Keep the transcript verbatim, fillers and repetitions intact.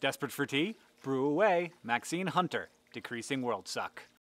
Desperate for tea? Brew away. Maxine Hunter. Decreasing world suck.